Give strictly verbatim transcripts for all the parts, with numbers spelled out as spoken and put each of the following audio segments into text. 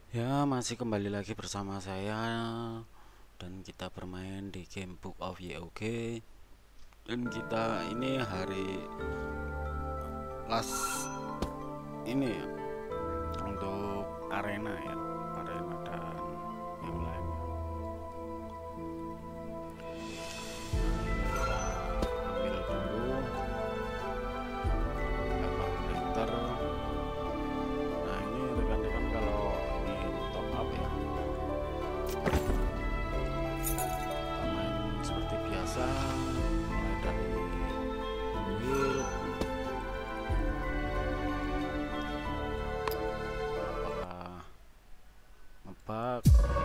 Ya, masih kembali lagi bersama saya dan kita bermain di game Book of Y O G. Dan kita ini hari last ini ya, untuk arena ya, arena dan yang lainnya. Kita ambil dulu evaporator. Nah ini rekan-rekan, kalau ini top up ya, kita main seperti biasa, mulai dari build, apakah ngebug.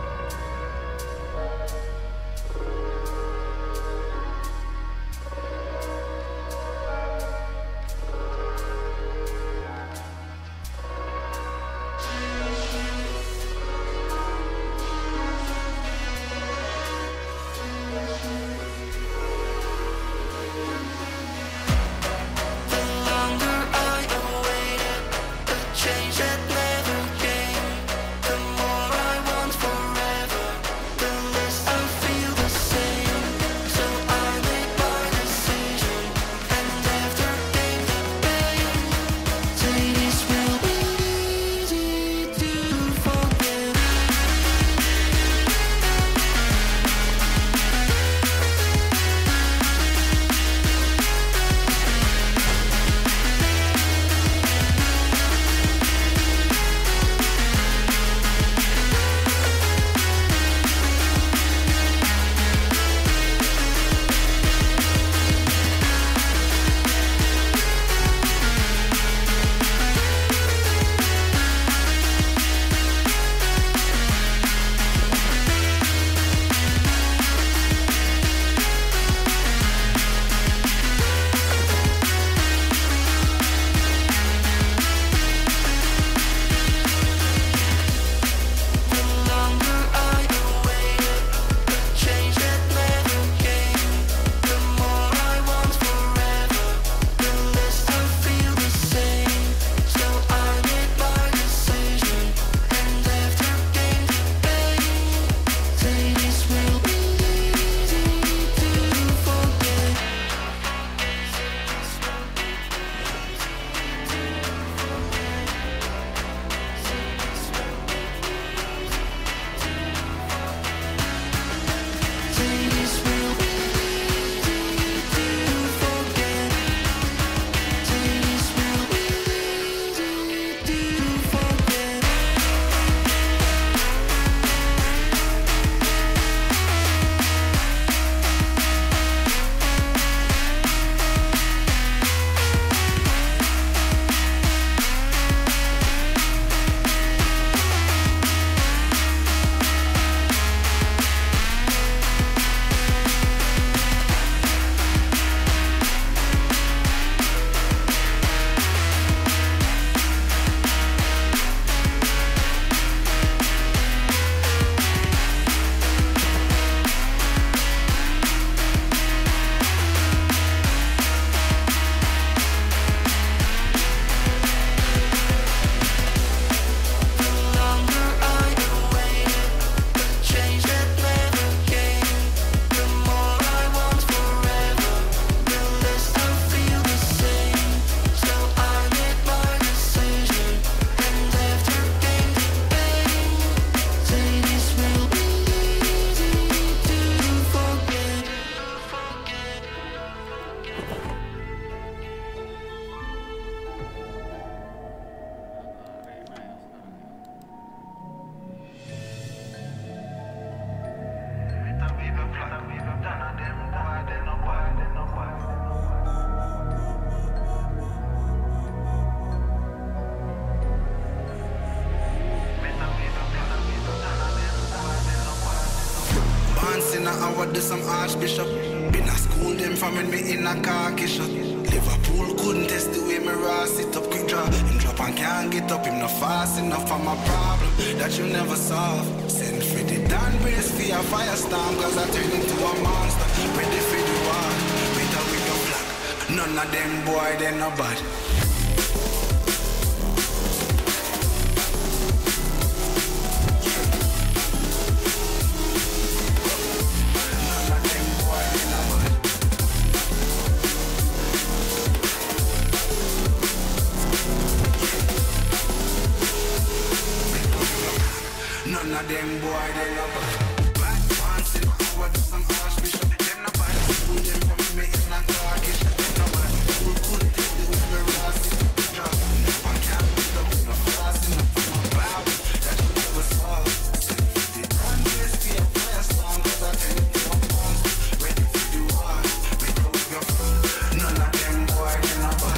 I would do some archbishop. Been a school them from when me in a khaki shot. Liverpool couldn't test the way me raw sit up quick draw. Him drop and can't get up, him not fast enough for my problem that you never solve. Send for the Dan brace for your firestorm, cause I turn into a monster. Ready for the war, better with your flag. None of them boy, they no bad. None of them boy, they no bad. Bad ones in our do some archbishop. Them no bad. School them from me in a car kitchen. Them no bad. School couldn't take the way me ras it. Drop. I can't pick up no fast enough for my Bible. That you never saw. The run this be a fire song. Cause I tell you my bones. Ready for the war. Make up your phone. None of them boy, they no bad.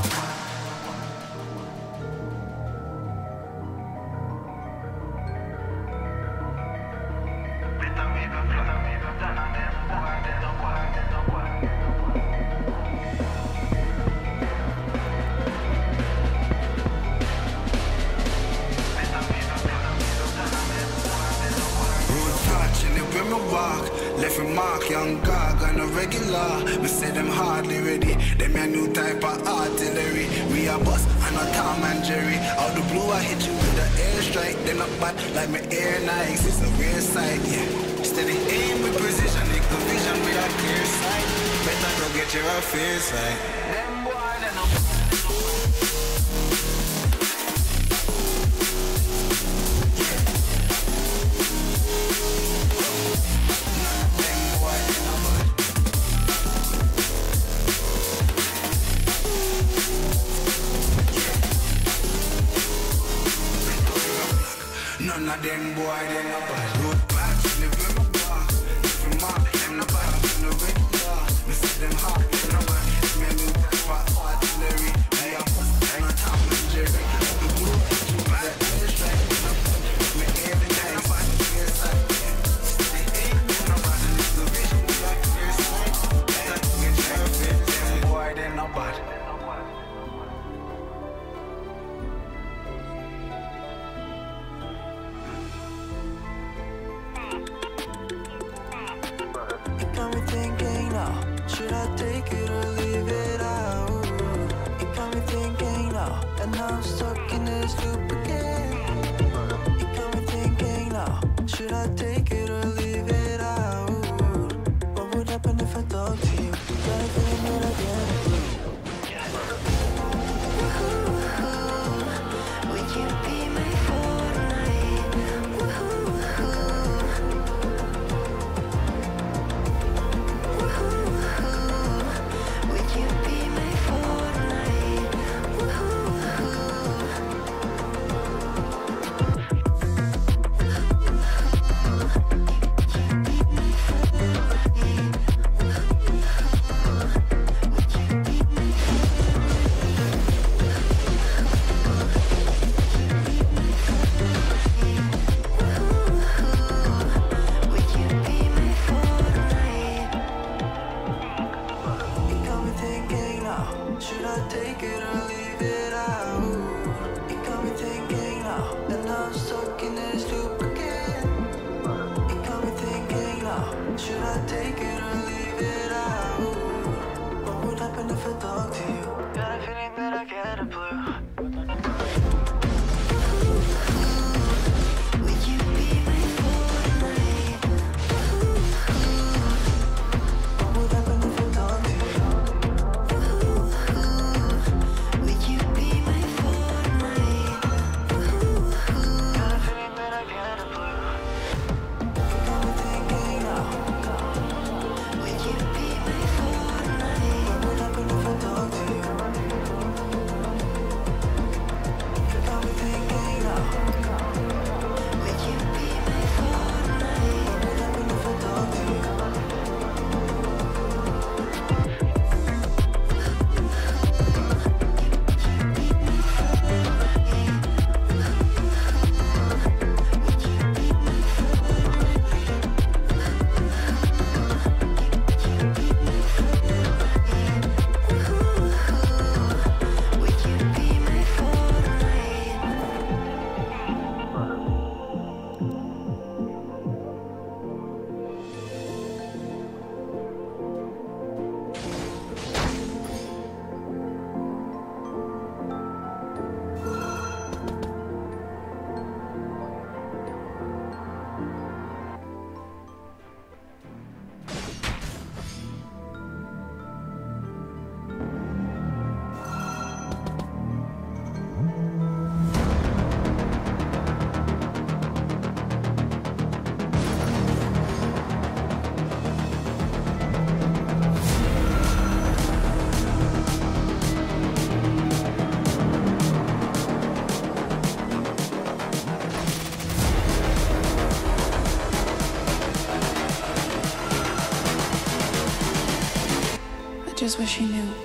Left a mark, young gog on a regular. Me say them hardly ready. Them a new type of artillery. We a bus and a Tom and Jerry. Out the blue I hit you with the airstrike. They not bad like me air Nikes. It's a real sight, yeah. Steady aim with precision, make the vision with a clear sight. Better go get your affairs right. Them boy they no. None of them boy, they no bad. Road back, live in my bar. Live in my, them no bad. I'm no regular. Me see them hard, them no bad. Me a new type of artillery. Me a bust, I'm a Tom and Jerry. The blue, you bad, they strike, they no bad. Me every night, no bad, clear sight. Stay aim, they no bad. And it's the vision, we got clear sight. Better get your fit, them boy, they no bad. Got me thinking now, should I take it or leave it out? It got me thinking now, and now I'm stuck in this loop again. It got me thinking now, should I take it or leave it out? What would happen if I talk to you? Got a feeling that I get it. Would you be my Fortnite? Would you be my Fortnite? Woohoo! just wish he knew.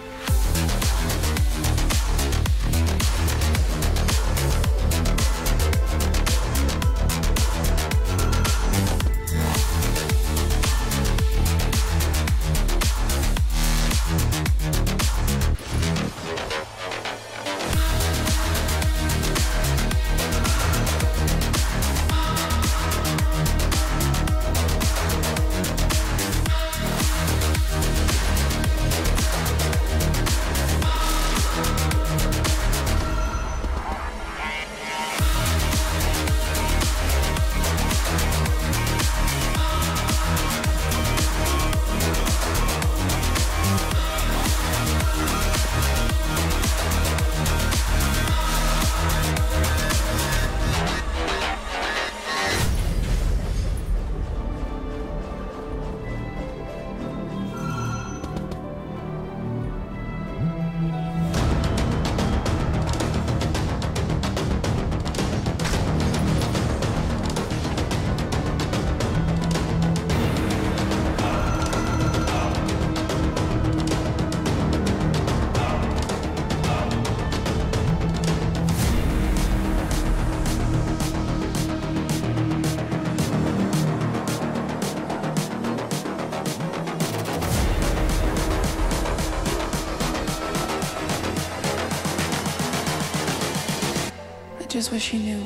I just wish he knew.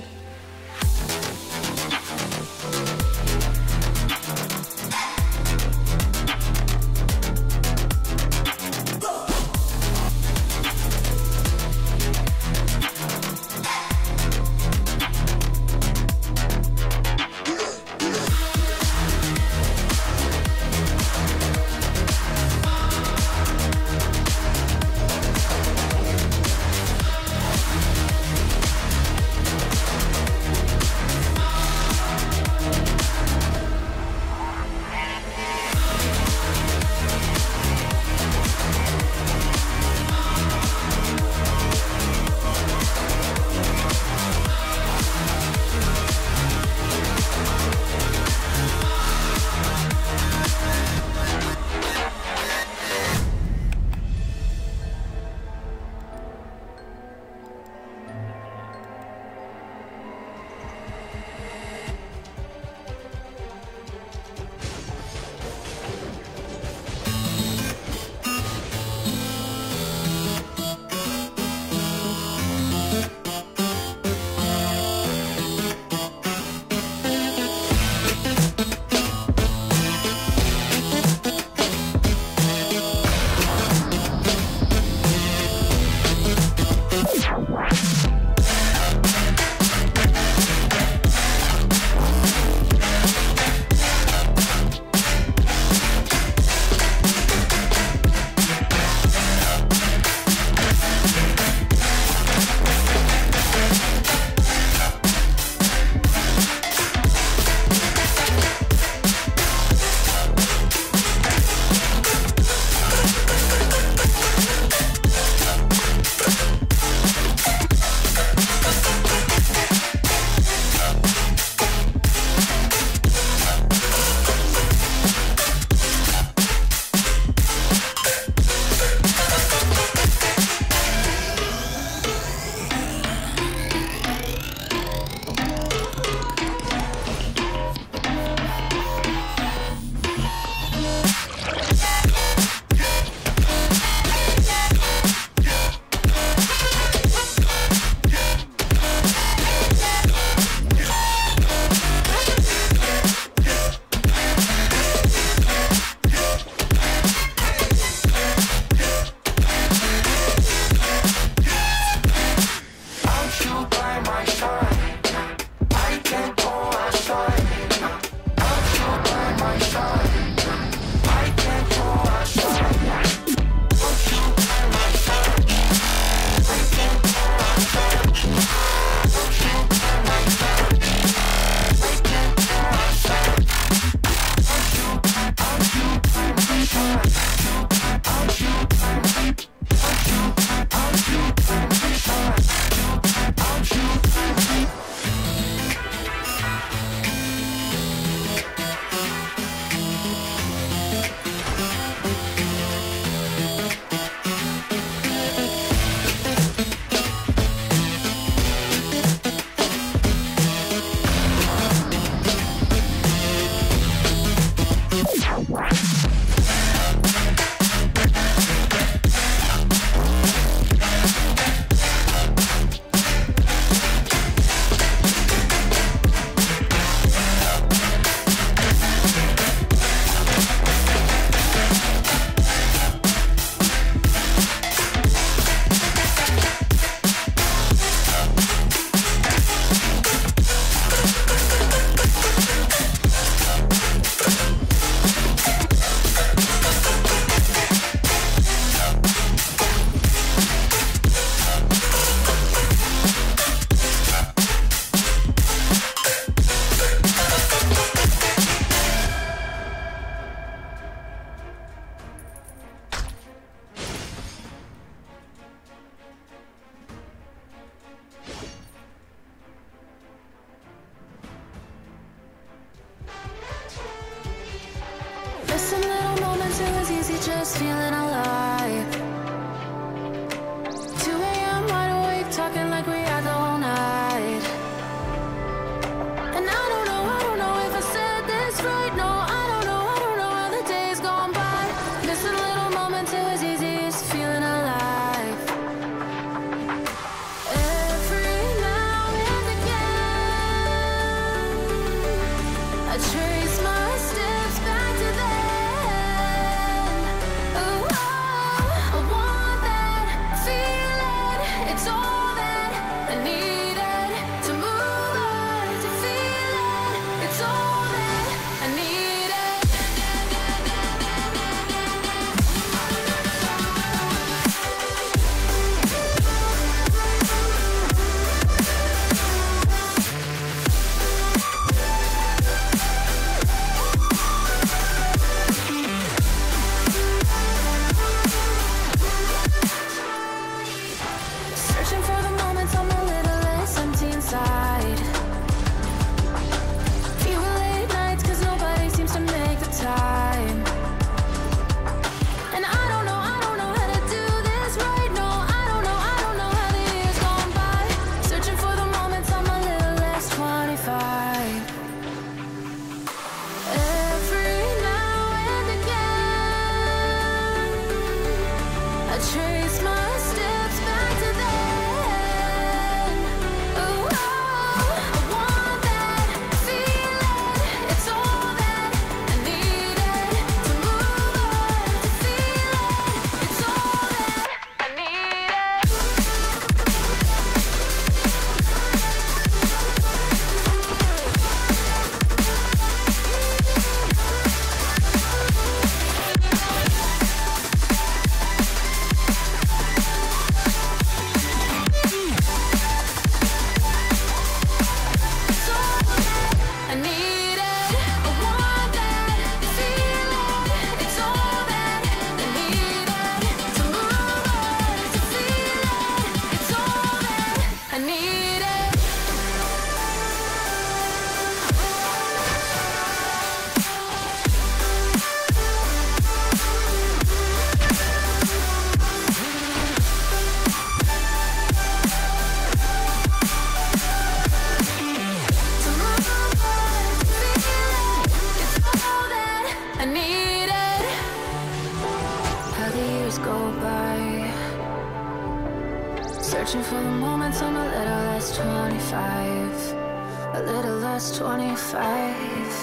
twenty-five, a little less twenty-five,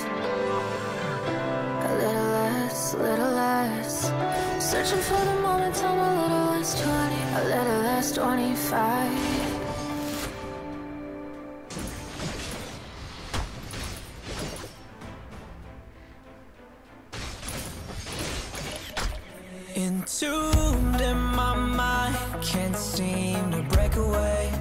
a little less, a little less. Searching for the moment, I'm a little less twenty, a little less twenty-five. Entombed in my mind, can't seem to break away.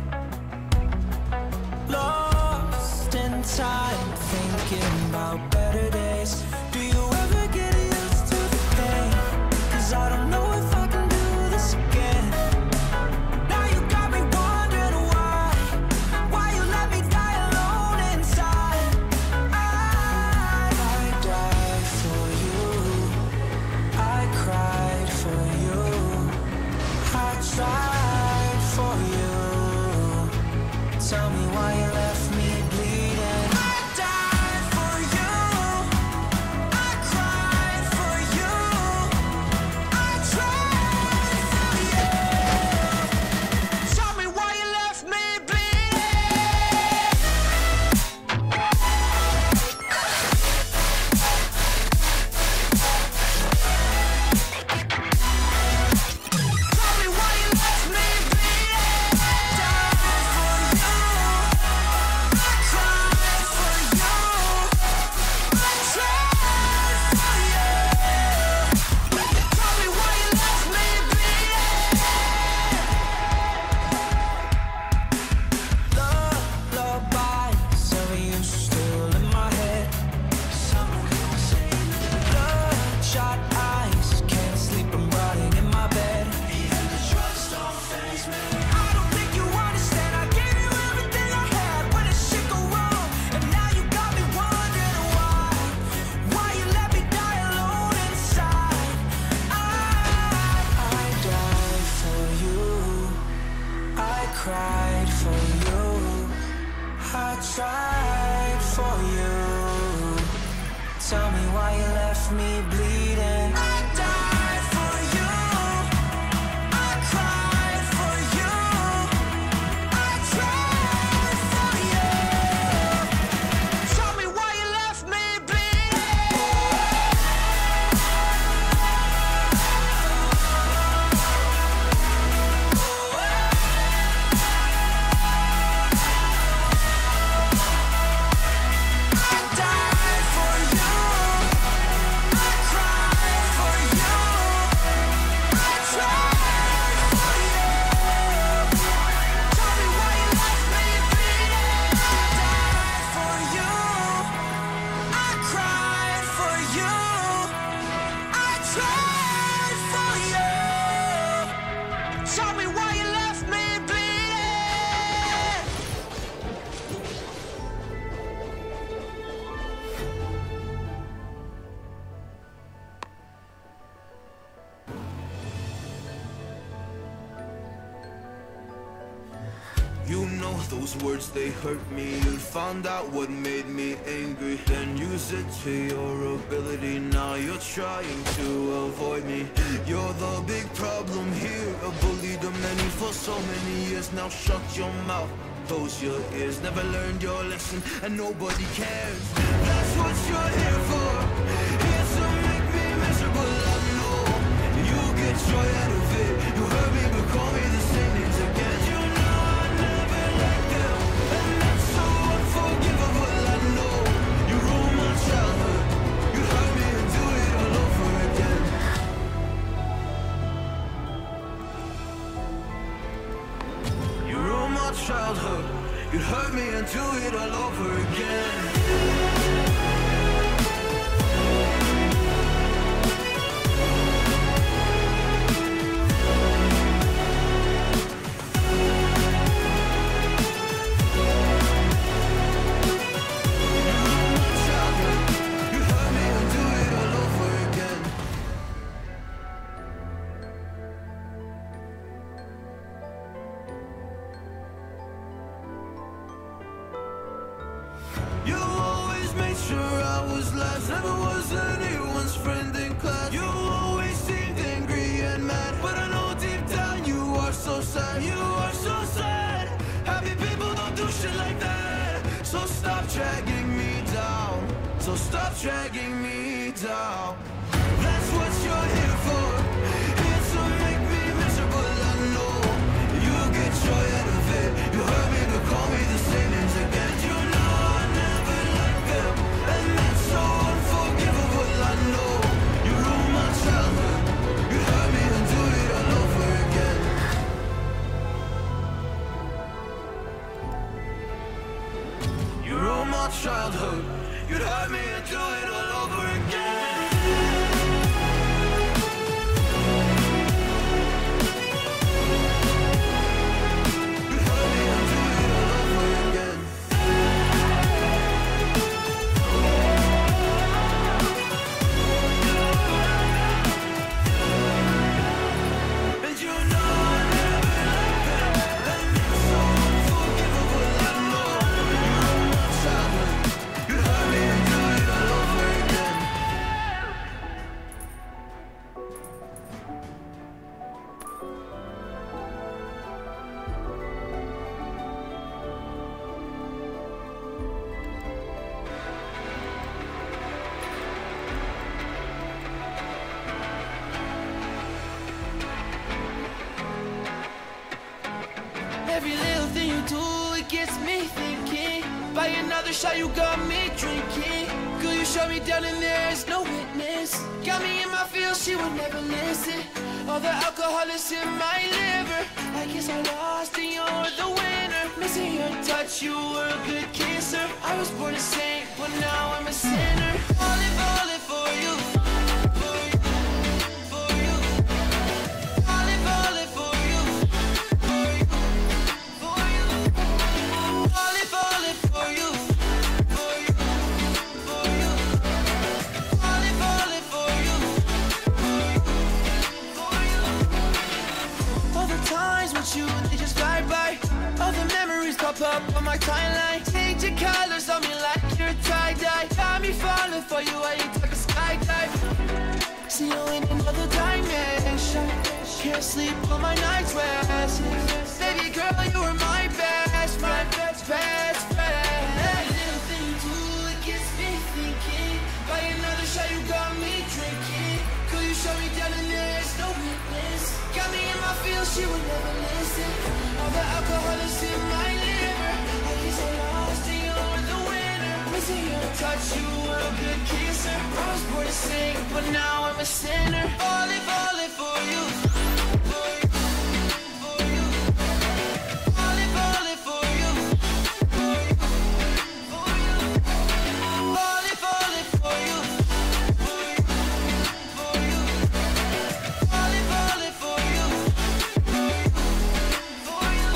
Lost in time, thinking about better days. Do you ever get used to the pain? 'Cause I don't know if I can do this again. Now you got me wondering why, why you let me die alone inside. I, I died for you, I cried for you, I tried for you. Tell me why you left me bleeding. I died for you, I cried for you, I tried for you. Tell me why you left me bleeding. Tell me why you left me bleeding. Died for you, I cried for you, I tried for you. Tell me why you left me bleeding. Lullabies of you still in my head. Bloodshot eyes, can't sleep, I'm rotting in my bed. Even the drugs don't faze me. I don't think you understand. I gave you everything I had when the shit go wrong, and now you got me wondering why, why you let me die alone inside. I, I died for you, I cried for you, I tried for you. Tell me why you left me bleeding. I died for you, I cried for you, I tried for you. Tell me why you left me bleeding. I died for you, I cried for you, I tried for you. Tell me why you left me bleeding. I died for you, I cried for you, I tried for you. Tell me why you left me bleeding. You know those words, they hurt me. You found out what made me angry, then use it to your ability. Now you're trying to avoid me. You're the big problem here, a bully to many for so many years. Now shut your mouth, close your ears. Never learned your lesson and nobody cares. That's what you're here for, here to make me miserable. I know you get joy out of it. You hurt me but call me the same names again. You know I never liked them, and that's so unforgivable. I know you ruined my childhood. You hurt me and do it all over again. You ruined my childhood. You hurt me and do it all over again. You hurt me and do it all over again. You always made sure I was last, never was anyone's friend in class. You always seemed angry and mad, but I know deep down you are so sad. You are so sad. Happy people don't do shit like dragging me down. So stop dragging me down. That's what you're here for. Here to make me miserable. I know you get joy out of it. You heard me to call me the same names again. You know I never liked them, and that's so unforgivable. I know you ruined my childhood. You hurt me and do it all over again. You ruined my childhood. You'd hurt me and do it all over again. You'd hurt me and do it all over again. And you know I never liked that, and it's so unforgivable. I know you ruined my childhood. You'd hurt me and do it all over again. Every little thing you do, it gets me thinking. By another shot, you got me drinking. Girl, you shut me down and there's no witness. Got me in my feels, she would never listen. All the alcohol is in my liver. I guess I lost and you're the winner. Missing your touch, you were a good kisser. I was born a saint, but now I'm a sinner. Falling, falling for you. For you, for you. Falling, falling for you. For you, for you. Falling, falling for you. For you, for you. Falling, falling for you. For you, for you. All the times with you, they just fly by. All the memories pop up on my timeline. Change your colors on me like you're tie-dye. Got me falling for you, I ain't talking skydive. See you in another dimension. Can't sleep on my night's rest. Baby girl, you were my best friend, best, best friend. Every little thing you do, it gets me thinking. By another shot, you got me drinking. Girl, you shut me down and there's no witness. Got me in my feels, she would never listen. All the alcohol is in my liver. I guess I lost and you're the winner. Missing your touch, you were a good kisser. I was born to sing, but now I'm a sinner. Falling, falling for you. For you, for you. Falling, falling for you. For you, for you. Falling, falling for you. For you, for you. Falling, falling for you. For you, for you.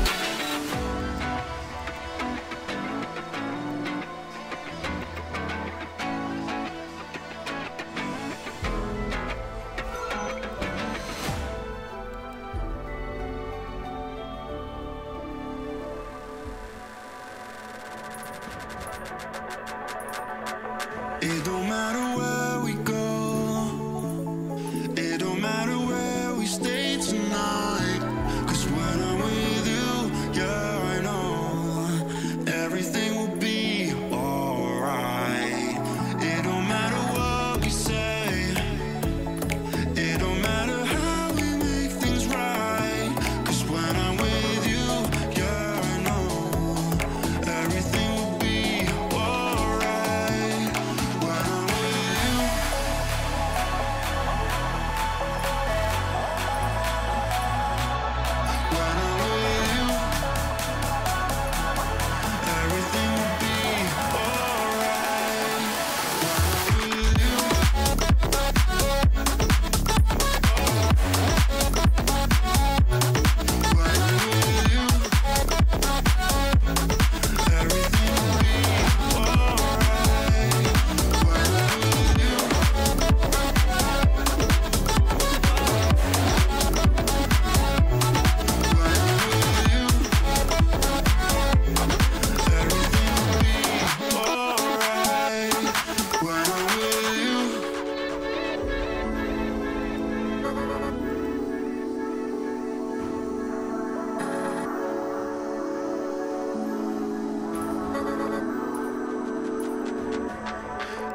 It don't matter where we go. It don't matter where we stay tonight. Cause when I'm with you, yeah, I know everything will be alright. It don't matter what we say. It don't matter how we make things right. Cause when I'm with you, yeah, I know everything will be alright. When I'm with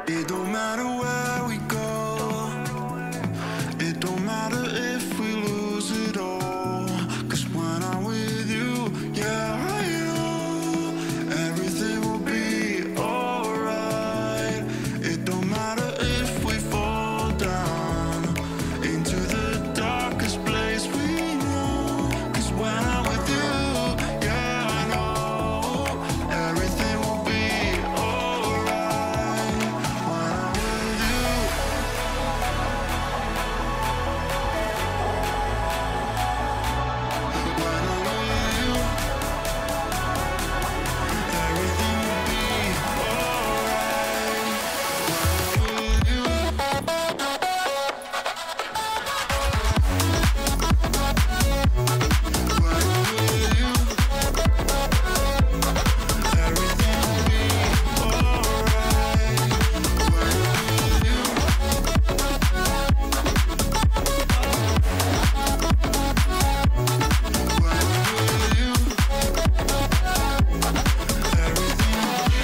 It don't matter where we go, it don't matter if we lose it all. Cause when I'm with you, yeah, I know everything will be alright. It don't matter if we fall down into the darkest place we know. Cause when I'm with you, yeah, I know everything will be alright. When I'm with you, when I'm with you, everything will be alright. When I'm with you, when I'm with you, everything will be alright. When I'm with you, when I'm with you, everything will be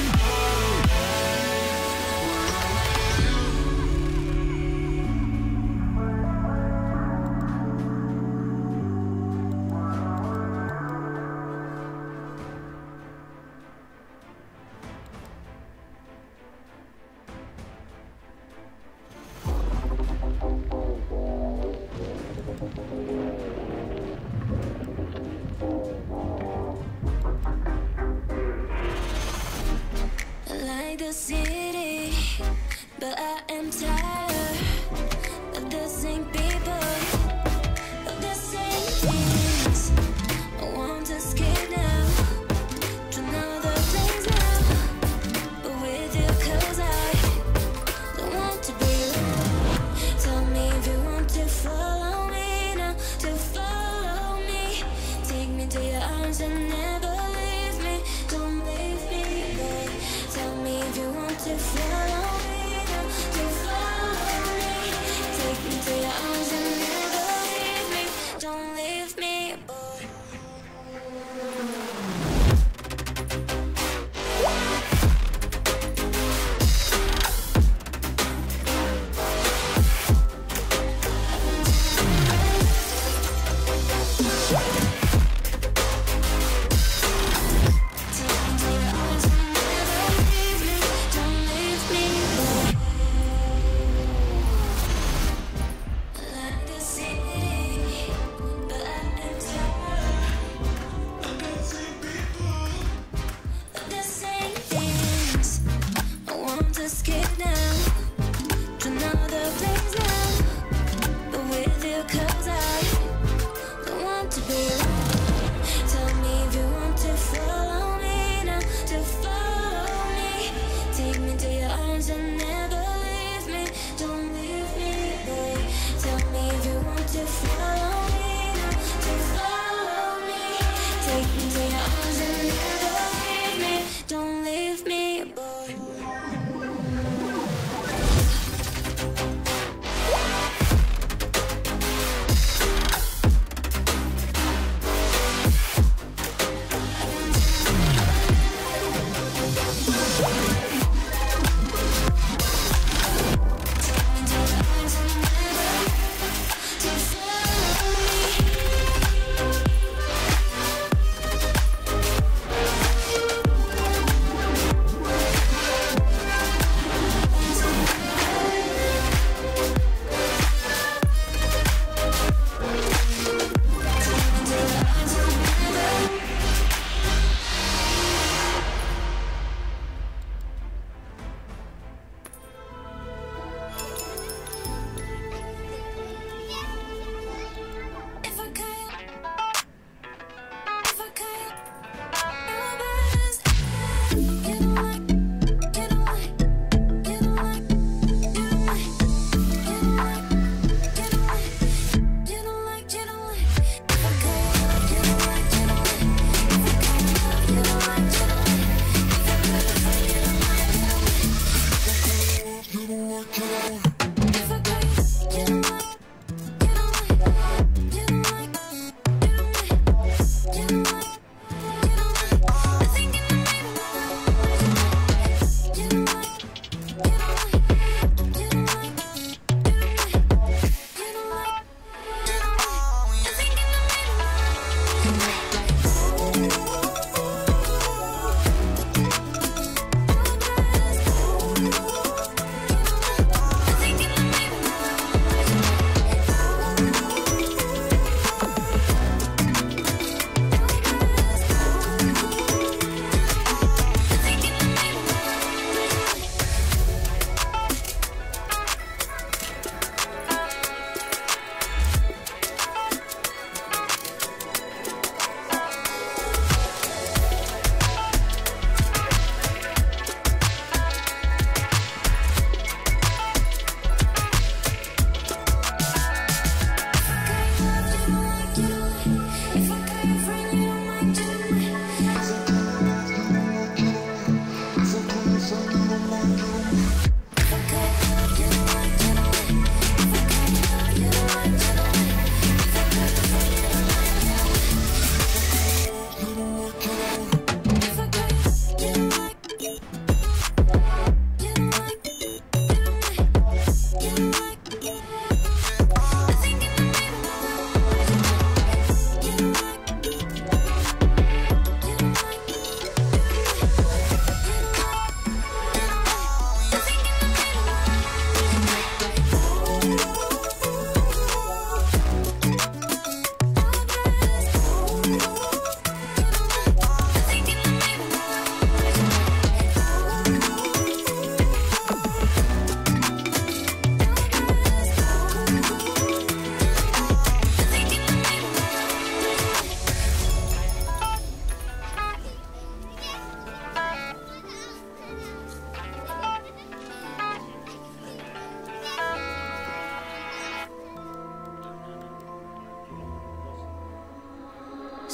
I like the city, but I am tired of the same people, of the same things. I want to escape now to another place now, but with you 'cause I don't want to be alone. Tell me if you want to follow me now, to follow me. Take me to your arms and never leave me. Don't leave me, boy. Tell me if you want to follow me now, to follow me. Take me to your arms and never leave me. Don't leave me, boy. Take me to your arms and never leave me. Don't leave me, boy. I like the city, but I am tired of the same people, of the same things. I want to escape now to another place now, but with you 'cause I don't want to be alone. Tell me if you want to follow me now, to follow me. Take me to your arms and never leave me. Don't leave me, boy. Tell me if you want to follow me now, to follow me. Take me to your arms and never leave me. Don't leave me, boy.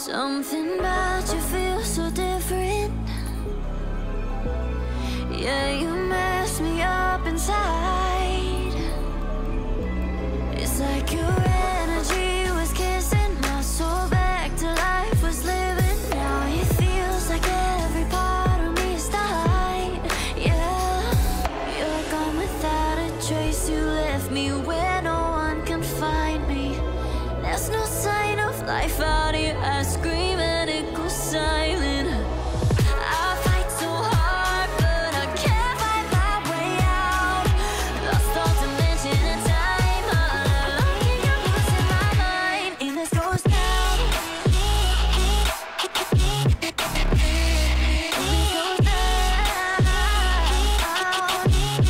Something about you feels so different. Yeah, you mess me up inside. It's like your energy was kissing my soul back to life, was living. Now it feels like every part of me is died. Yeah, you're gone without a trace. You left me where no one can find me. There's no sign of life out here. I scream and it goes silent. I fight so hard, but I can't find my way out. Lost all dimension and time. I think I'm losing my mind. And this goes down. And this goes down. And this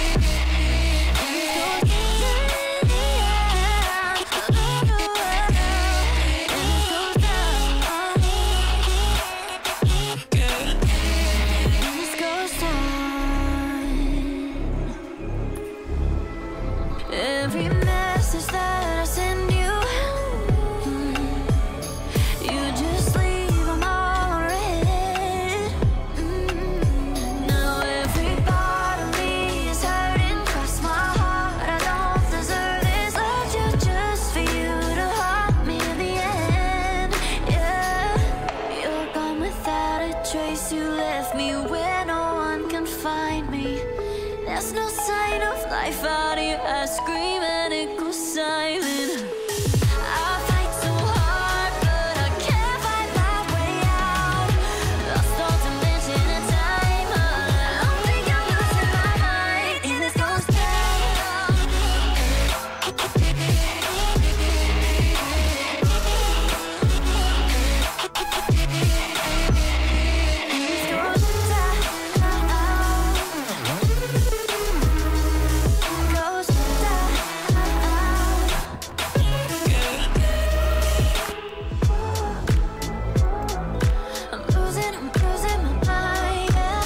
goes down. Every message that I send you, you just leave them all red. Now every part of me is hurting. Cross my heart, I don't deserve this. Loved you just for you to haunt me in the end. Yeah, you're gone without a trace. You left me where no one can find me. There's no sign of life out here. I scream and it goes silent. I fight so hard, but I can't find my way out. Lost all dimension and time. I think I'm losing my mind. And this goes down. And this goes I'm losing, I'm losing my mind. Yeah.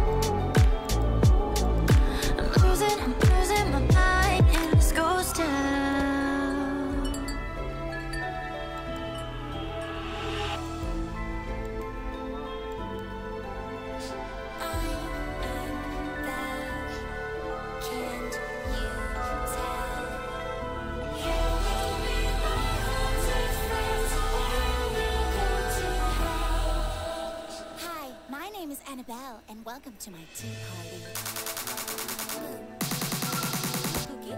I'm losing, I'm losing my mind. And this goes down. Hi, my name is Annabelle, and welcome to my tea party. Cookie?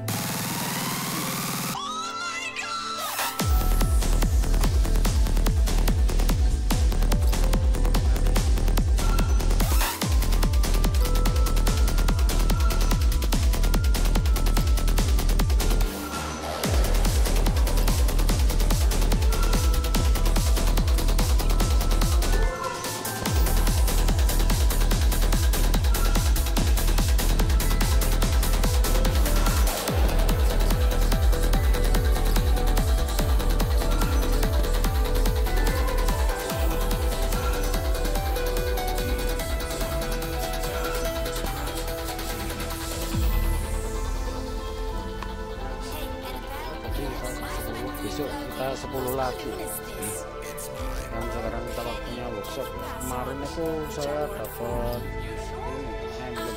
Besok kita sepuluh lagi. Dan sekarang kita waktunya workshop. Kemarin itu saya dapat ini emblem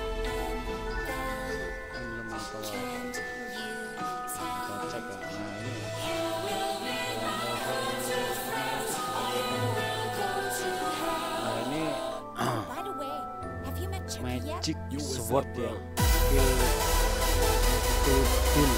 emblem atau apa. Kita cek ya. Nah ini nah ini By the way, have you met Chucky yet? magic sword ya. Skill skill skill.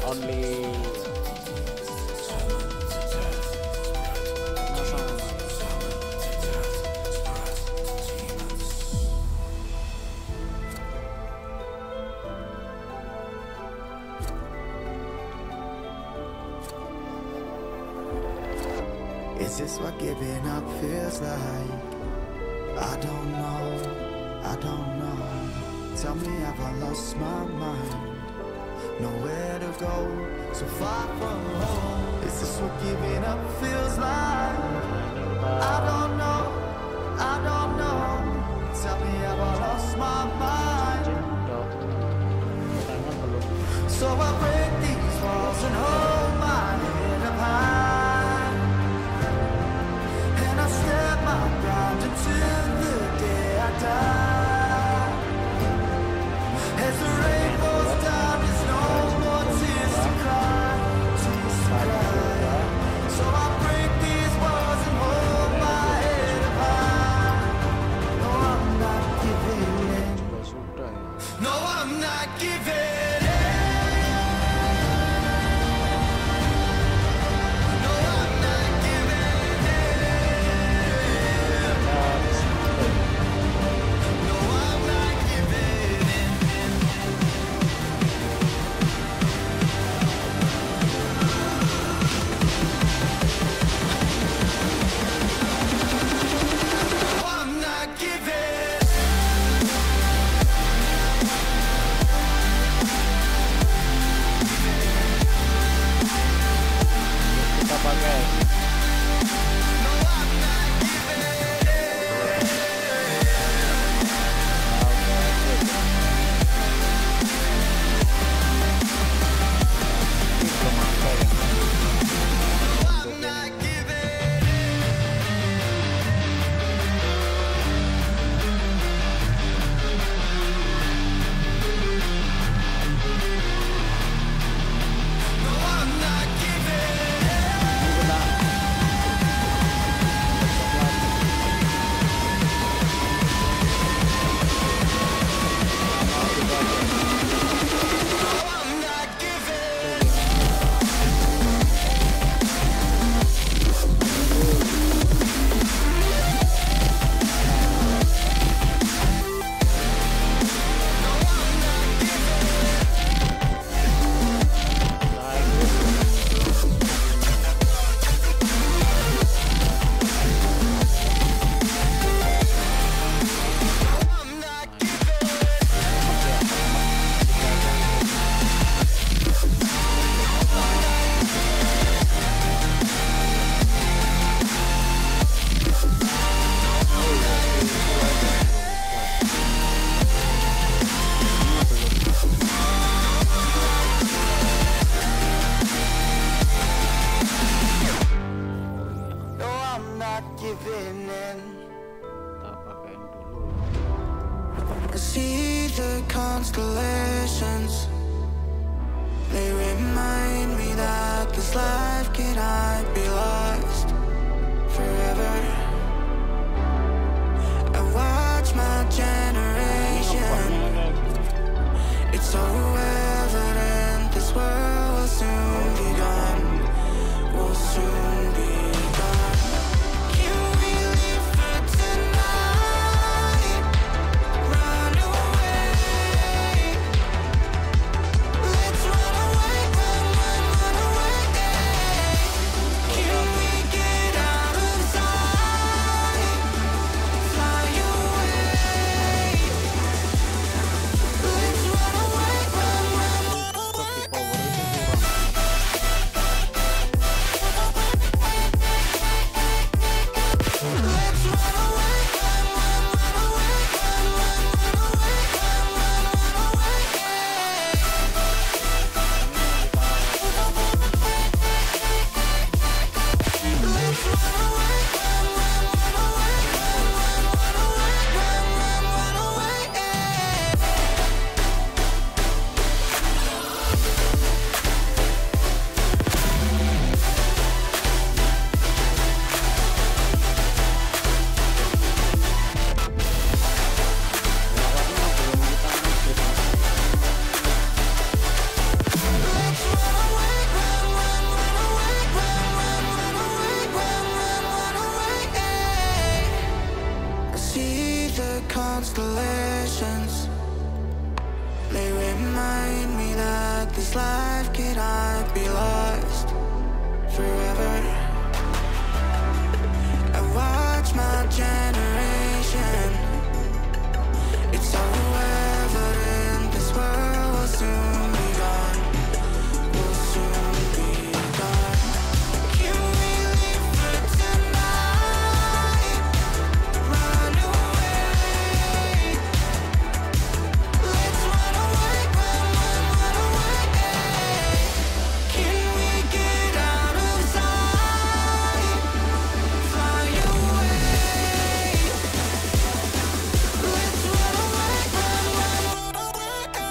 only Is this what giving up feels like? I don't know, I don't know. Tell me, have I lost my mind? Nowhere to go, so far from home. Is this what giving up feels like? I don't know, I don't know. Tell me, have I lost my mind? So I break these walls and hold my head up high, and I step my ground until the day I die. As the rain falls down, there's no more tears to cry, tears to cry. So I break these walls and hold my head up high. No, I'm not giving in. No, I'm not giving in. See the constellations, they remind me that this life cannot be lost forever. I watch my generation, it's so evident this world will soon be gone, will soon be gone. Can we live for tonight? Run away. Let's run away, run, run, run away. Can we get out of sight? Fly away. Let's run away, run. This life cannot be lost forever. I watch my generation. It's so evident this world will soon be gone. Will soon be gone. Can we live for tonight? Run away. Let's run away, run, run, run away. Can we get out of sight? Fly away. Let's run away, run, run, run away.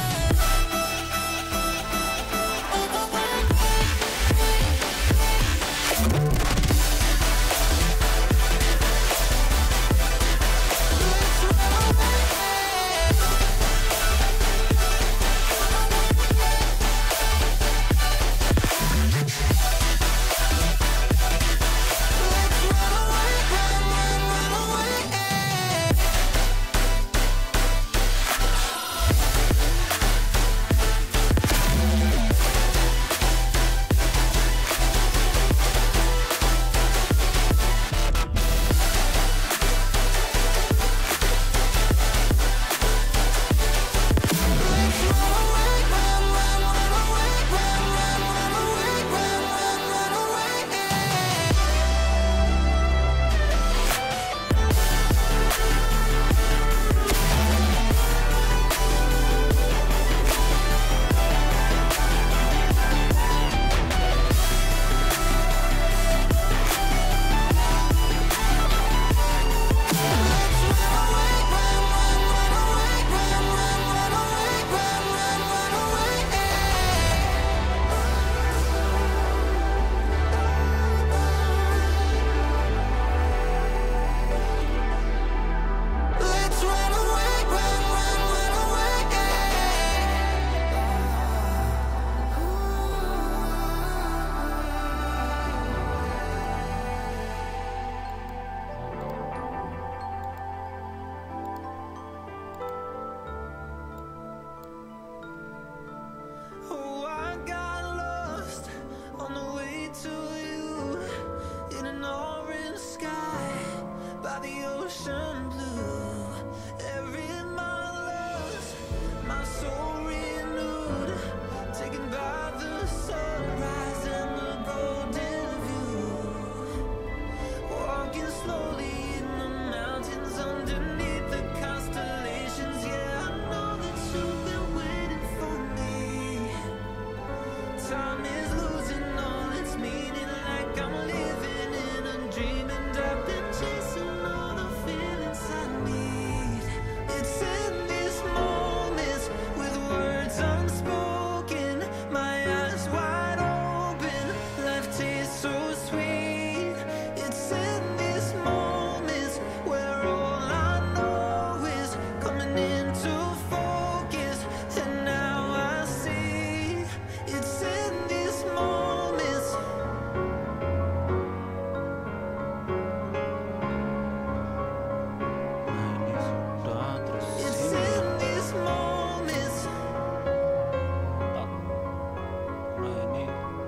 Let's run away, run, run, run away. Oh, I got lost on the way to you in an orange sky by the ocean blue. Every mile lost, my soul renewed, taken by the sunrise and the golden view. Walking slowly in the mountains underneath the constellations. Yeah, I know that you've been waiting for me. Time is losing all its meaning, like I'm living in a dream, and I've been chasing all the feelings I need. It's in these moments with words unspoken, my eyes wide open, life tastes so sweet. It's in these moments where all I know is coming into focus, and now I see. It's in these moments. Nah, ini sudah terus It's ini in these moments. tak. Nah, ini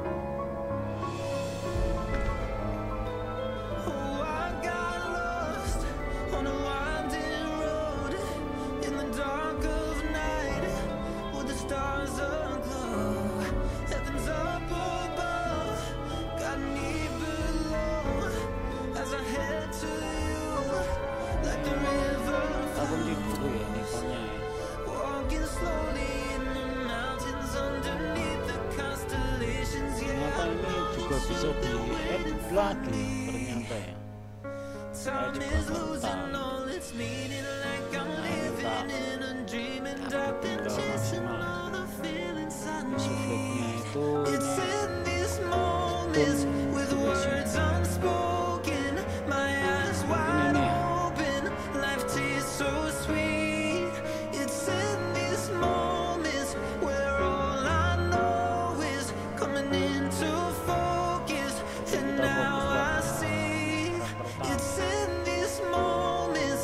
Oh, I got lost on a winding road in the dark of night, with the stars aglow. Heaven's up above, got me below, as I head to you, like the river kita ganti dulu ya nikonnya ya. walking slowly in the mountains underneath the constellations. Ternyata Yeah, ini juga bisa di edit lagi ternyata ya. time juga is baru losing tahu. all its meaning, like I'm Nah, ini living tak in a dream, and tak I've been tinggal chasing maksimal ya. all the feelings I Subflutnya need. itu It's in these moments with words unspoken, my eyes ini wide nih open, life tastes so sweet. It's in these moments where all I know is coming into focus, and kita now fokus I pada see. peran It's pertama. in these moments.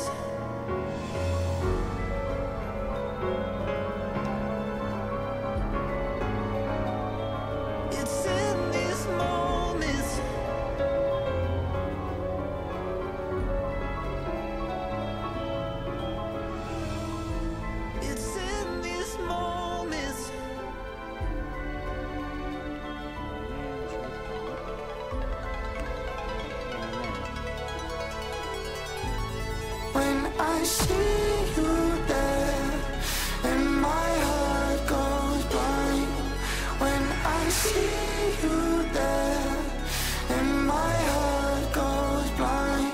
see you there, and my heart goes blind. When I see you there, and my heart goes blind.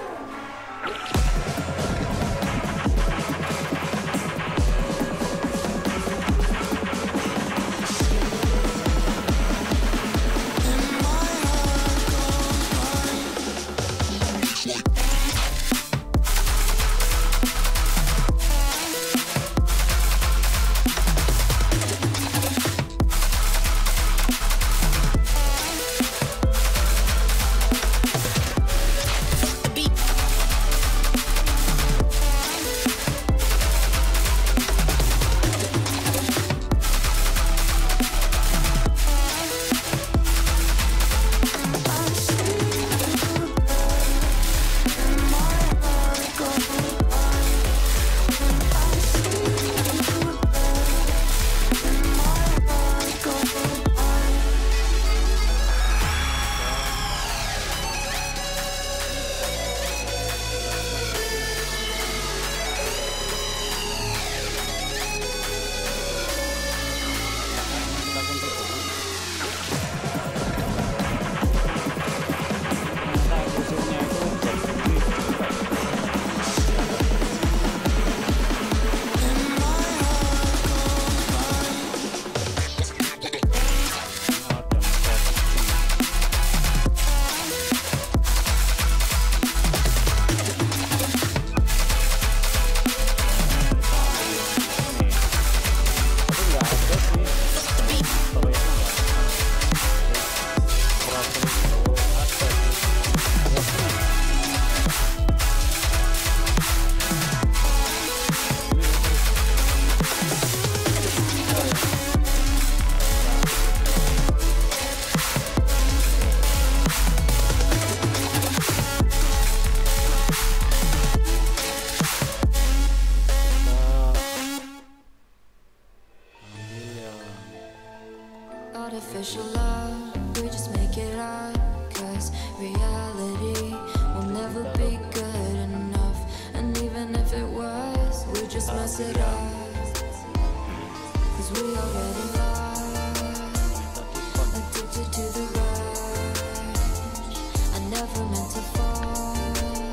Artificial love, we just make it up, 'cause reality will never be good enough. And even if it was, we just mess it up, 'cause we already lost, addicted to the rush. I never meant to fall,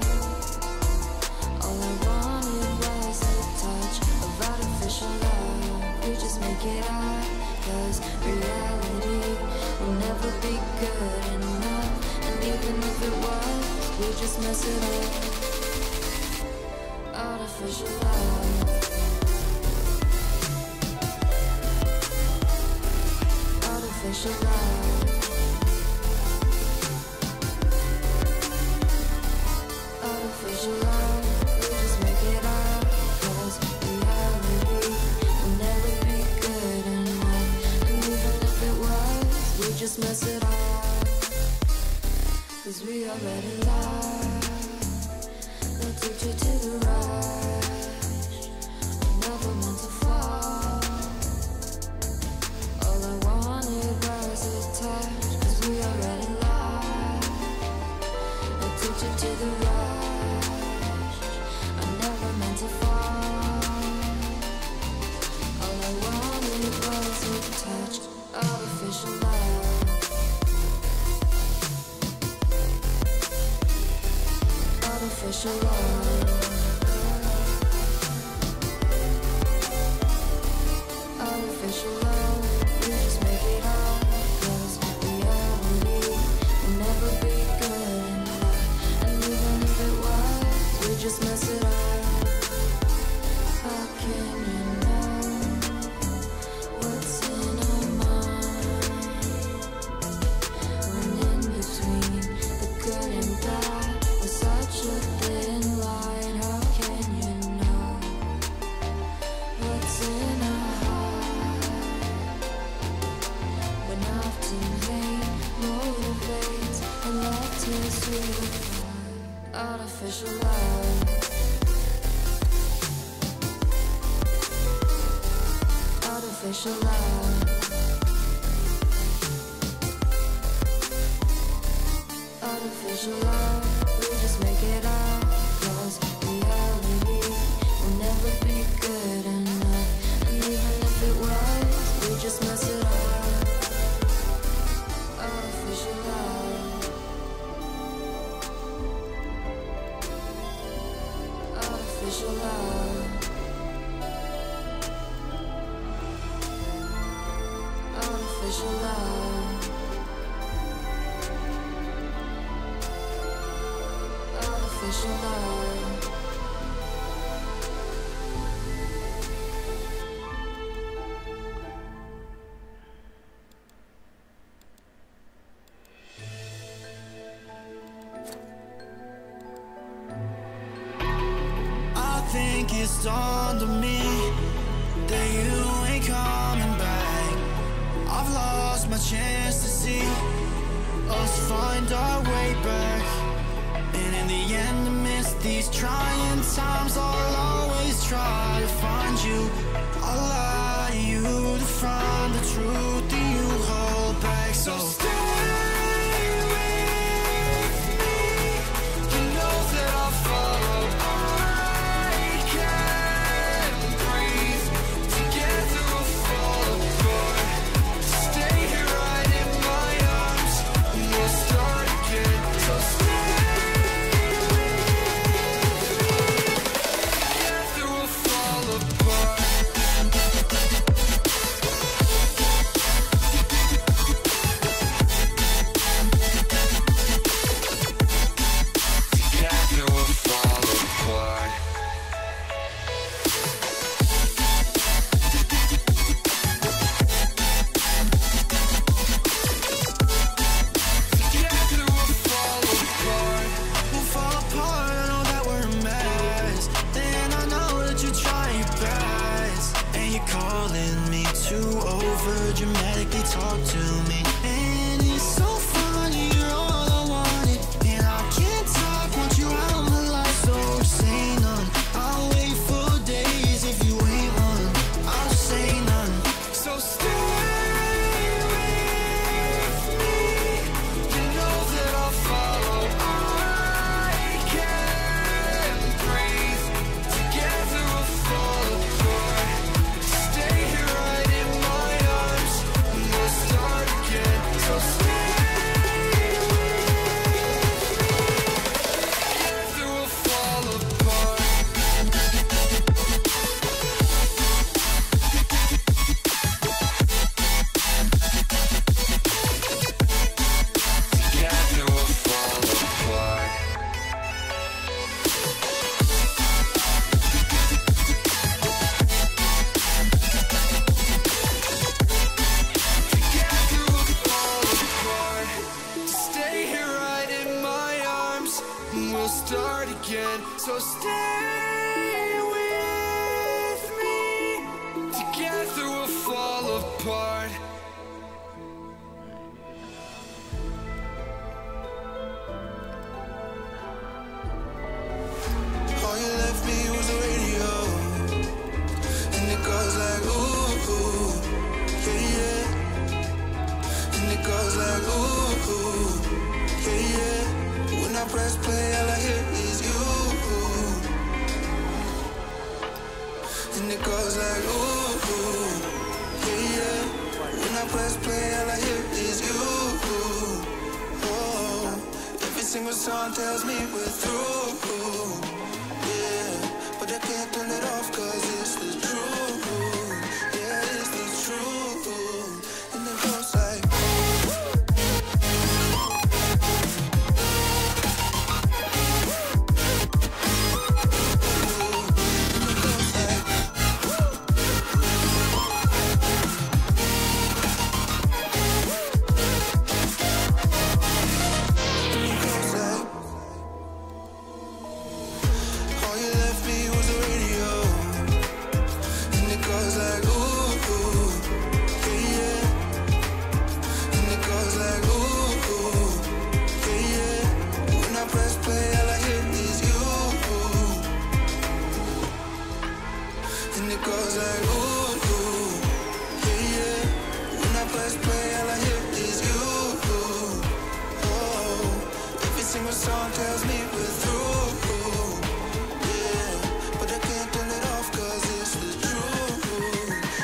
all I wanted was a touch of artificial love. We just make it up, 'cause reality will never be good enough. And even if it was, we just mess it up. Artificial love, artificial love, artificial love. We just make it up, 'cause reality will never be good enough. And even if it was, we just mess it up, 'cause we already lost, addicted to the rush. We never meant to fall, all I wanted was a touch, 'cause we already lost, addicted to the rush. I never meant to fall, all I wanted was a touch. Artificial love, artificial love, artificial love. We just make it up, 'cause reality will never be good enough. And even if it was, we just mess it up. How can you know what's in our mind, when in between the good and bad is such a thin line? How can you know what's in our heart, when often hate motivates and love takes you apart? Artificial love, artificial love, artificial love. We just make it up, 'cause reality artificial love, artificial love. I think it's dawned on me that you ain't coming back. I've lost my chance to see us find our way back. And in the end, amidst these trying times, I'll always try to find you. I'll allow you to find the truth that you hold back. So stay with me. You know that I'll follow. I can't breathe. Together we'll fall apart. Stay here right in my arms, and we'll start again. So stay with me. Together we'll fall apart. Together we'll fall apart. Together we'll fall apart. We'll fall apart, I know that we're a mess. Then I know that you try your best. And you're calling me to over dramatically talk to me. And it's so funny, you're all I wanted. And I can't talk, want you out of my life, so say none. I'll wait for days if you ain't one. I'll say none. So stay with me. You know that I'll follow. I can't breathe. Together we'll fall apart. Stay here right in my arms, and we'll start again. So stay with me. Together we'll fall apart. Together we'll fall apart. Together we'll fall apart. Stay here right in my arms, and we'll start again. So stay with me. Together we'll fall apart. All you left me was the radio, and it goes like ooh, ooh, yeah, yeah. And it goes like ooh, ooh, yeah, yeah. When I press play, all I hear is you. And it goes like ooh, ooh, yeah, yeah. When I press play, all I hear is you. Oh, every single song tells me we're through. Yeah, but I can't turn it off 'cause it's the truth. Yeah, it's the truth. And it goes like all you left me was the radio, and it goes like ooh, ooh, yeah, yeah. And it goes like ooh, ooh, yeah, yeah. When I press play, all I hear is you. And it goes like ooh, ooh, yeah, yeah. When I press play, all I hear is you. Oh, every single song tells me we're through. Yeah, but I can't turn it off 'cause it's the truth.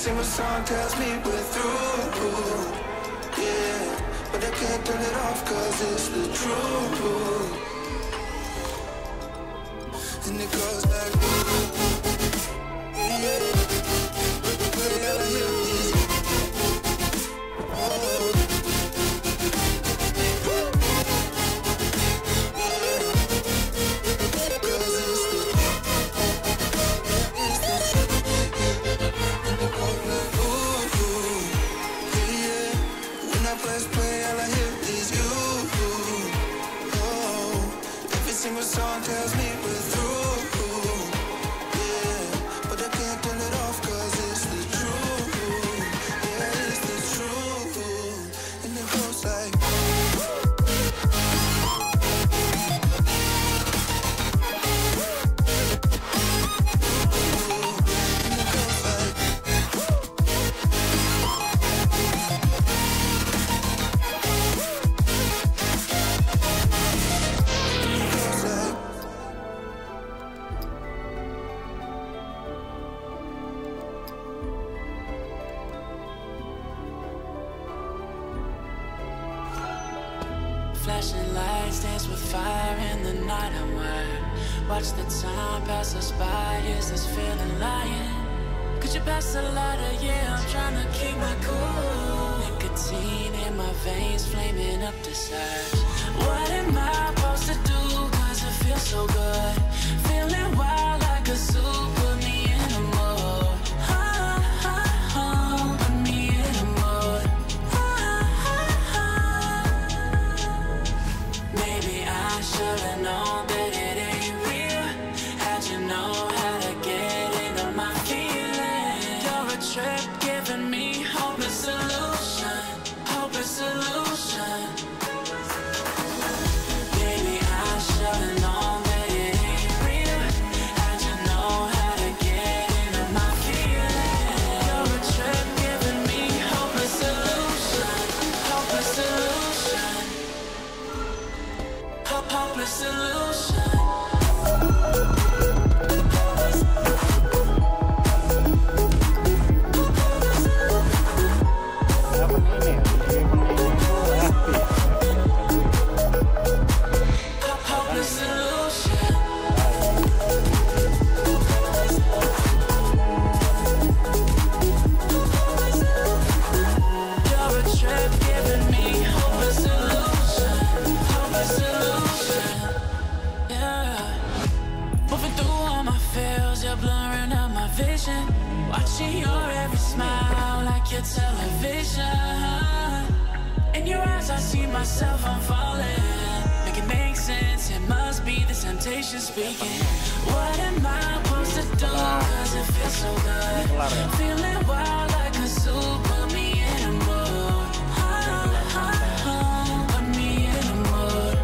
single song tells me we're through. Yeah, but I can't turn it off cause it's the truth. And it goes like yeah. Song tells me we're through. Yeah, but I can't turn it off cause it's the truth. Yeah, it's the truth. And it goes like flashing lights dance with fire in the night. I'm wired. Watch the time pass us by. Is this feeling lying? Could you pass the lighter? Yeah, I'm trying to keep my cool. Nicotine in my veins, flaming up desires. What am I supposed to do? Cause it feels so good. Feeling wild like a zoo. Put me in a mood. Ah, ah, ah. Put me in a mood. Maybe I should've known that it ain't real. How'd you know how to get into my feelings? You're a trip giving me hopeless solution, hopeless solution. Maybe I should've known that it ain't real. How'd you know how to get into my feelings? You're a trip giving me hopeless solution, hopeless solution. Hopeless solution. Hopeless solution. You're a trip giving me hopeless solution, hopeless solution. Moving through all my feels, you're blurring out my vision. Watching your every smile like your television. In your eyes I see myself, I'm falling. Make it make sense, it must be the temptation speaking. What am I supposed to do? Cause it feels so good. Feeling wild like a zoo, put me in a mood. Ah, ah, ah, put me in a mood.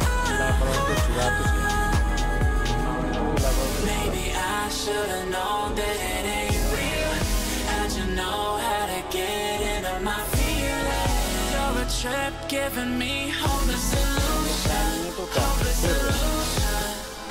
Maybe I should've known that it ain't real. How'd you know how to get into my feelings? You're a trip giving me hopeless solution, hopeless solution.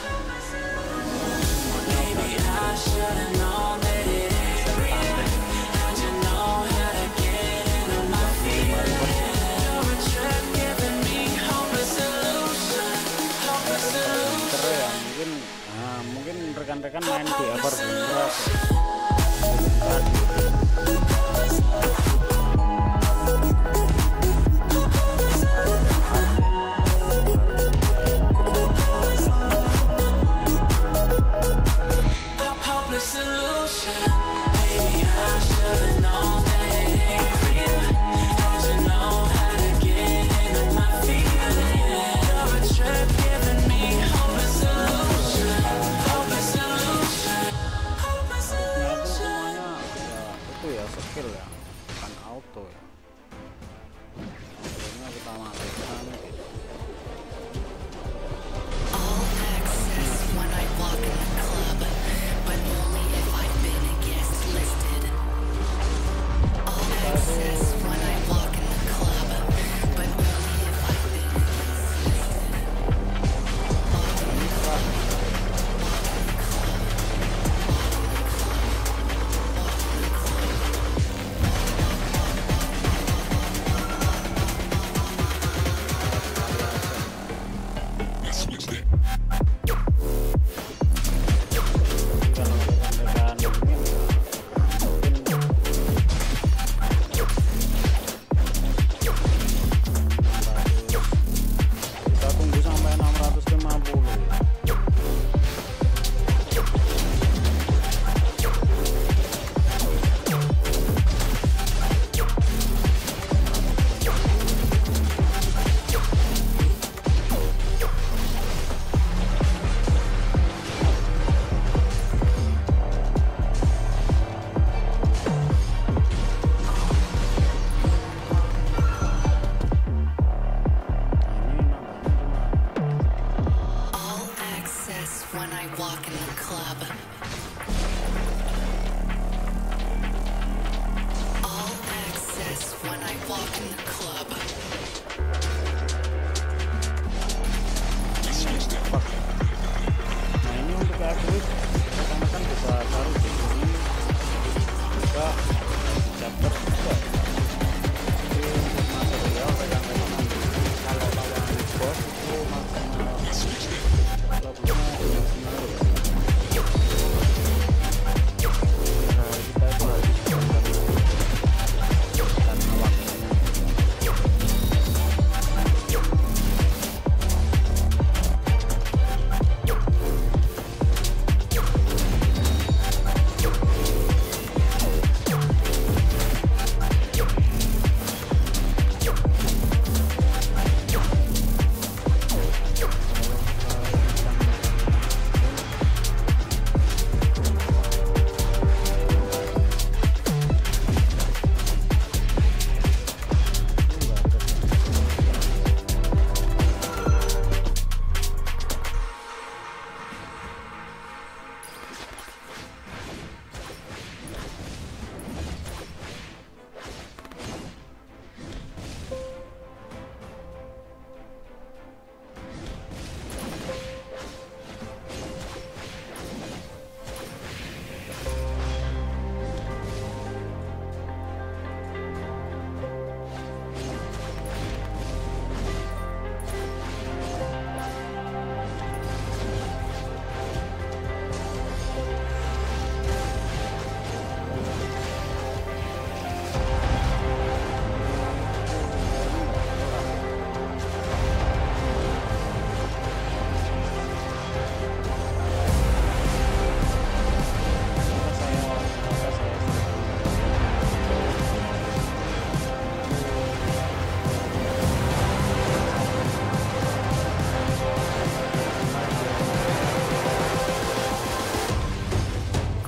Maybe I should've known that it ain't real. How'd you know how to get into my feelings? You're a trip giving me hopeless solution, hopeless solution. Mungkin nah, mungkin rekan-rekan main di upper bundok. Hopeless solution. Maybe I should've known that it ain't real. How'd you know how to get into my feelings? You're a trip giving me hopeless solution, hopeless solution, hopeless solution.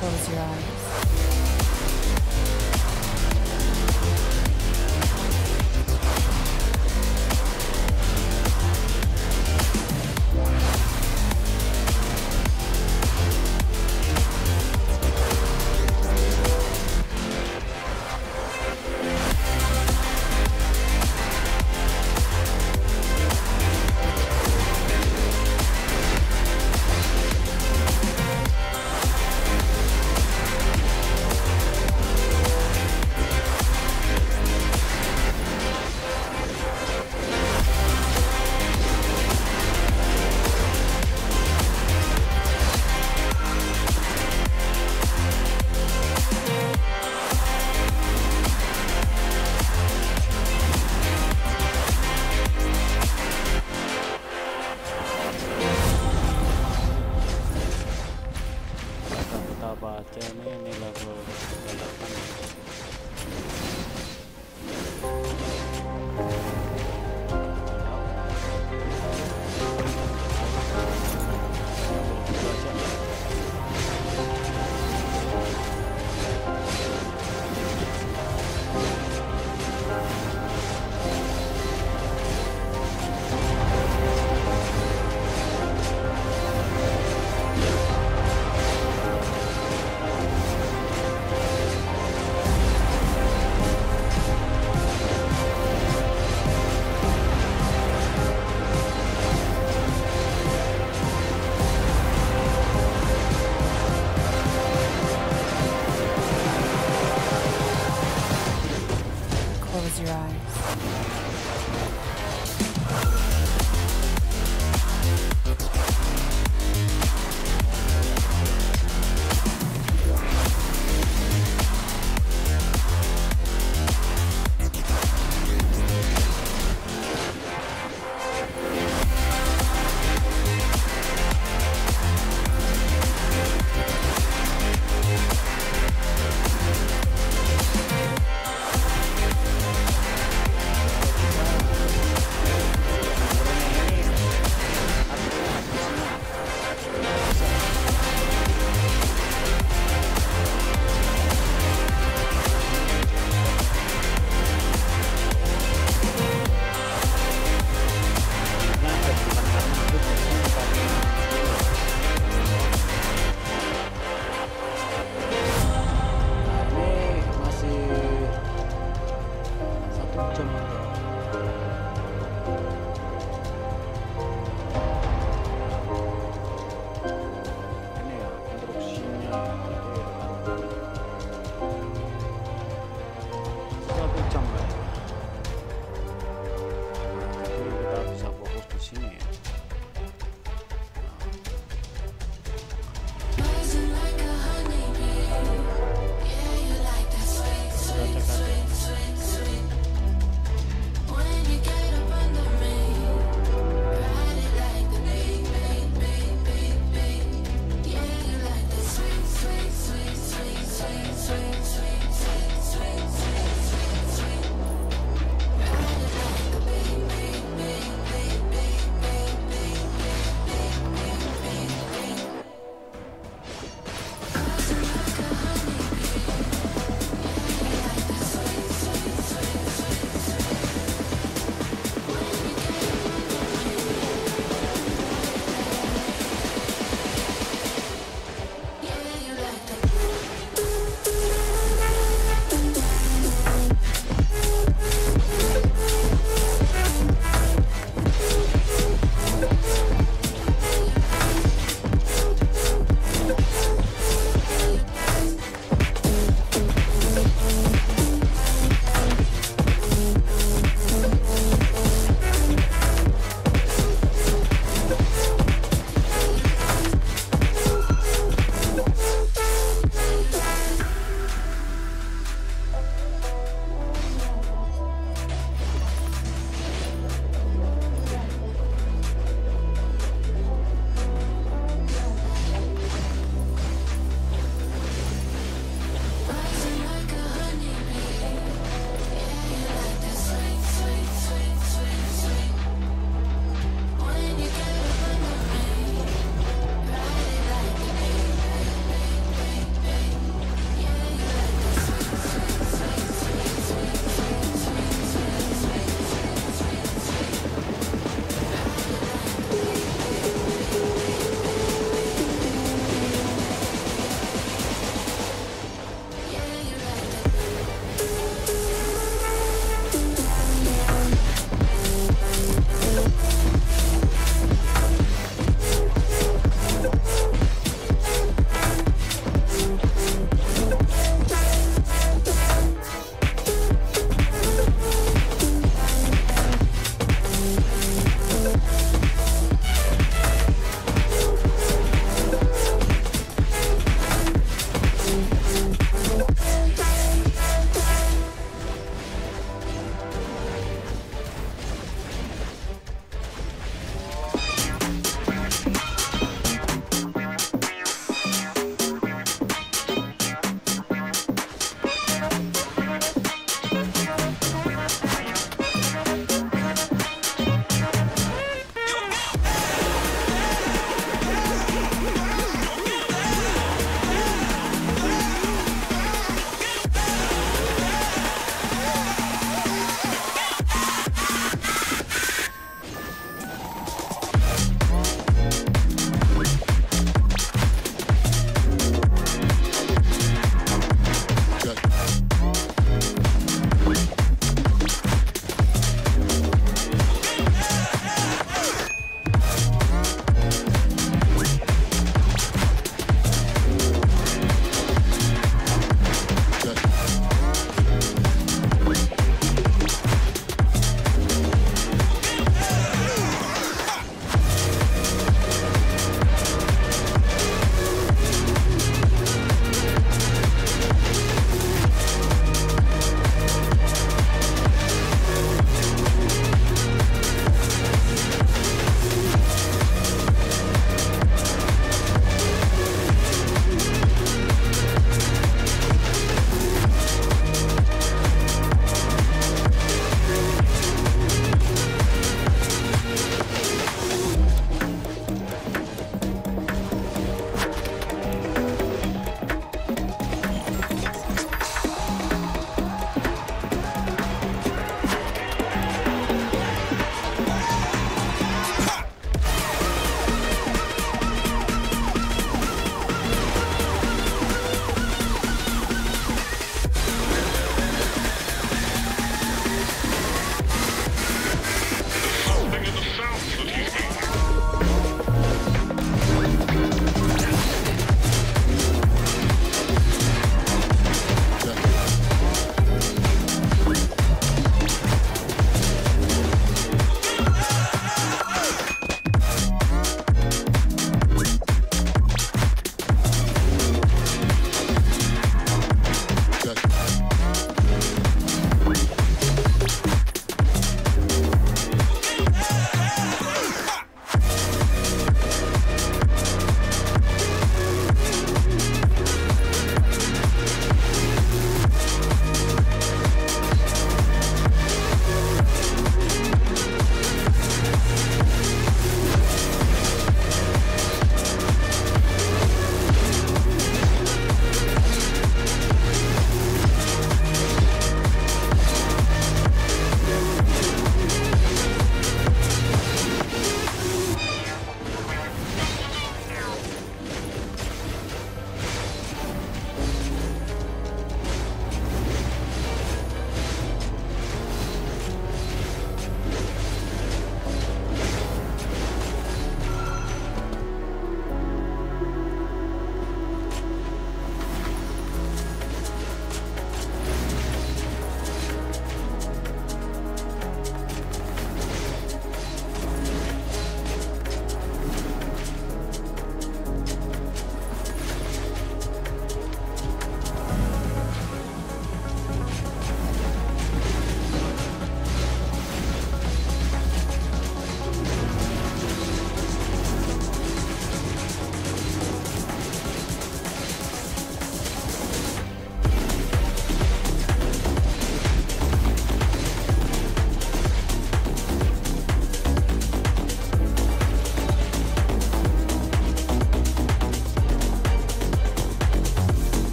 Close your eyes. Kita baca ini ini level delapan.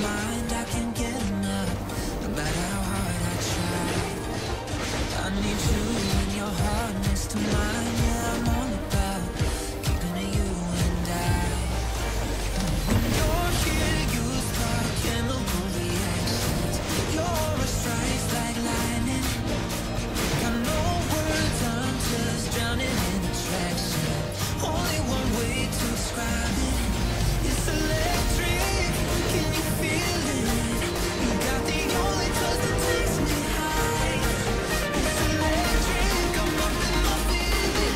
mind, I can't get enough, no matter how hard I try. I need you in your heart next to mine. Yeah, I'm all about keeping it you and I. When you're here, you spark chemical reactions. Your aura strikes like lightning. Got no words, I'm just drowning in attraction. Only one way to describe it. It's electric. Can you feel it? You got the only touch that takes me high. It's electric. I'm up in my feelings.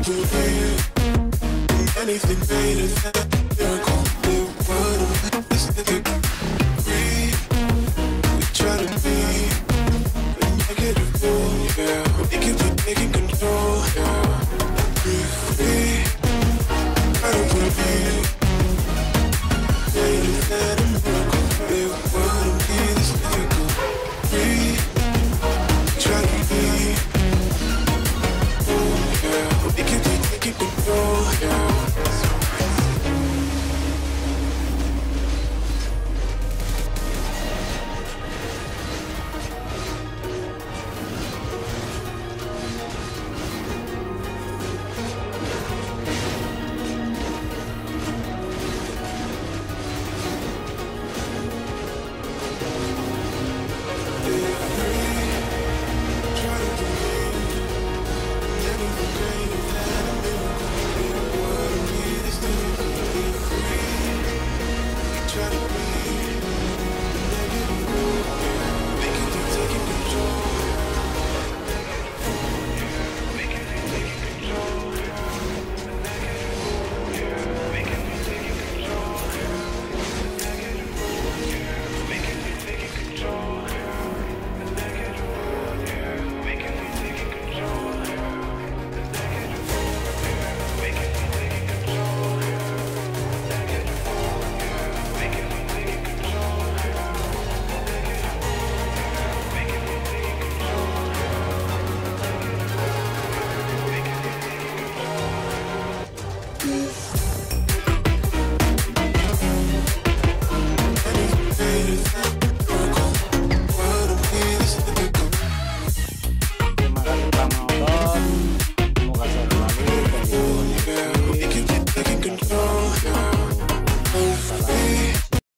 anything greater than